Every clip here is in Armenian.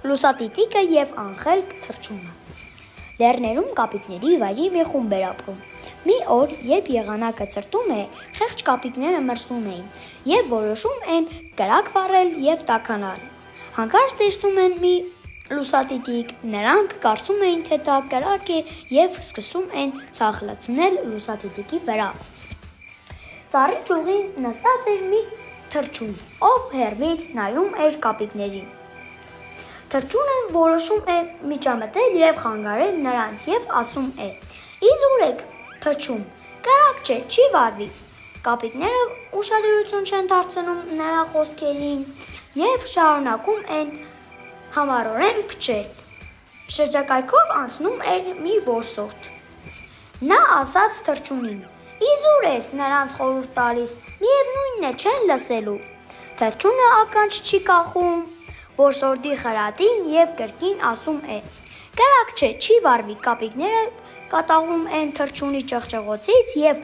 Լուսատիտիկը և անխելք թռչունը։ Լեռներում կապիկների վայրի մի խումբ էր ապրում։ Մի օր, երբ եղանակը ցրտում է, խեղճ կապիկները մրսում էին և որոշում են կրակ վառել և տաքանալ։ Հանկարծ տեսնում են մի լուսատիտիկ, նրանք կարծում էին, թե դա կրակ է և սկսում են ցախլացնել լուսատիտիկի վրա։ Ծառի ճյուղին նստած էր մի թռչուն, ով հեռվից նայում էր կապիկներին։ Թռչունը որոշում է միջամտել և խանգարել նրանց և ասում է. «Ինձ ուր եք փչում, կրակ չէ, չի վառվի»։ Կապիկները ուշադրություն չեն դարձնում նրա խոսքերին և շարունակում են համառորեն փչել։ Շրջակայքով անցնում էր մի որսորդ։ Նա ասաց թռչունին. «Ինձ ուր ես նրանց խորհուրդ տալիս, միևնույնն է, չեն լսելու»։ Թռչունը ականջ չի կախում որսորդի խրատին և կրկին ասում է. «Կրակ չէ, չի վառվի»։ Կապիկները կատաղում են թռչունի ճղճղոցից և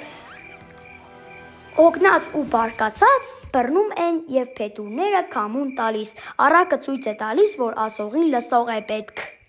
հոգնած ու բարկացած բռնում են և փետուրները քամուն տալիս։ Առակը ցույց է տալիս, որ ասողին լսող է պետք։